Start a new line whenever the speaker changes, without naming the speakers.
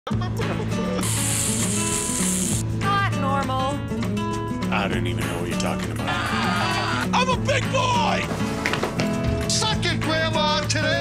Not normal.
I don't even know what you're talking about.
I'm a big boy! Suck it, Grandma, today!